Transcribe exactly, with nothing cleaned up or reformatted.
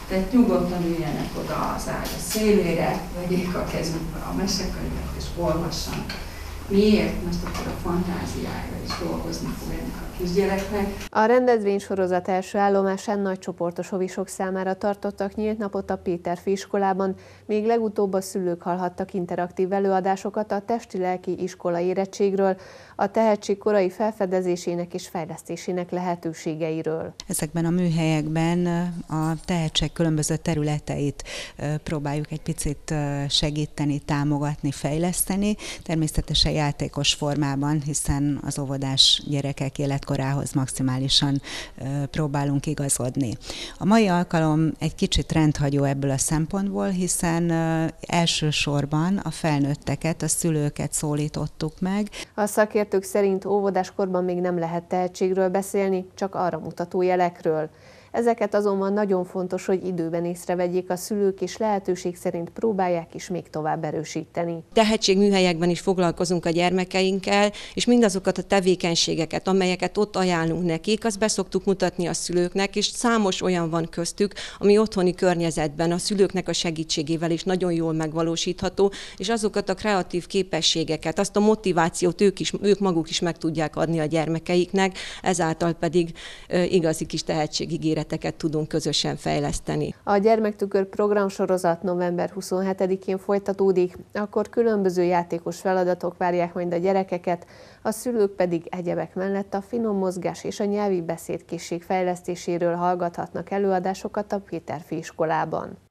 Tehát nyugodtan üljenek oda az ágy a szélére, vegyék a kezükbe a mesekönyvet és olvassanak. Miért? Mert akkor a fantáziája is dolgozni fog ennek a kisgyereknek. A rendezvénysorozat első állomásán nagycsoportos ovisok számára tartottak nyílt napot a Péterfi iskolában, még legutóbb a szülők hallhattak interaktív előadásokat a testi-lelki iskola érettségről, a tehetség korai felfedezésének és fejlesztésének lehetőségeiről. Ezekben a műhelyekben a tehetség különböző területeit próbáljuk egy picit segíteni, támogatni, fejleszteni, természetesen játékos formában, hiszen az óvodás gyerekek életkorához maximálisan próbálunk igazodni. A mai alkalom egy kicsit rendhagyó ebből a szempontból, hiszen elsősorban a felnőtteket, a szülőket szólítottuk meg. A szakértők szerint óvodáskorban még nem lehet tehetségről beszélni, csak arra mutató jelekről. Ezeket azonban nagyon fontos, hogy időben észrevegyék a szülők, és lehetőség szerint próbálják is még tovább erősíteni. Tehetségműhelyekben is foglalkozunk a gyermekeinkkel, és mindazokat a tevékenységeket, amelyeket ott ajánlunk nekik, azt beszoktuk mutatni a szülőknek, és számos olyan van köztük, ami otthoni környezetben a szülőknek a segítségével is nagyon jól megvalósítható, és azokat a kreatív képességeket, azt a motivációt ők, is, ők maguk is meg tudják adni a gyermekeiknek, ezáltal pedig igazi kis tehetségigéret tudunk közösen fejleszteni. A Gyermektükör programsorozat november huszonhetedikén folytatódik, akkor különböző játékos feladatok várják majd a gyerekeket, a szülők pedig egyebek mellett a finom mozgás és a nyelvi beszédkészség fejlesztéséről hallgathatnak előadásokat a Péterfi iskolában.